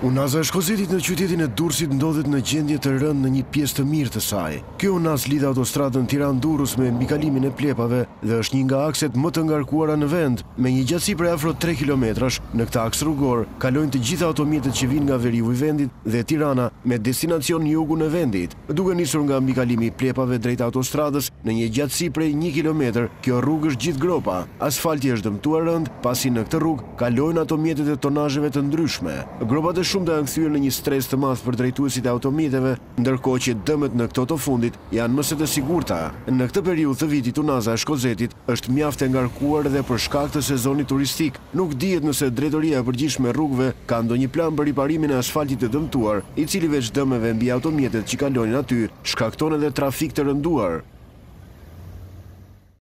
Unaza e Shkozetit në qytetin e Durrësit ndodhet në gjendje të rëndë në një pjesë të mirë të saj. Kjo unazë lidh autostradën Tiranë-Durrës me mbikalimin e Plepave dhe është një nga akset më të ngarkuara në vend, me një gjatësi prej afro 3 kilometrash. Në këtë aks rrugor kalojnë të gjitha automjetet që vijnë nga veriu i vendit dhe Tirana me destinacion në jugun e vendit, duke nisur nga mbikalimi i Plepave drejt autostradës në një gjatësi prej 1 kilometër. Kjo rrugë është gjithë gropa. Asfalti është dëmtuar rënd, pasi në këtë rrugë kalojnë automjetet e tonazheve të ndryshme. Gropat e shumta janë kthyer në një stres të madh për drejtuesit e automjeteve, ndërkohë që dëmet në këto të fundit janë më së të sigurta. Në këtë periudhë të vitit unaza e Shkozetit është mjaft e ngarkuar edhe për shkak të sezonit turistik. Nuk dihet nëse drejtoria e përgjithshme e rrugëve ka ndonjë plan për riparimin e asfaltit të dëmtuar, i cili veç dëmeve mbi automjetet që kalojnë aty shkakton edhe trafik të rënduar.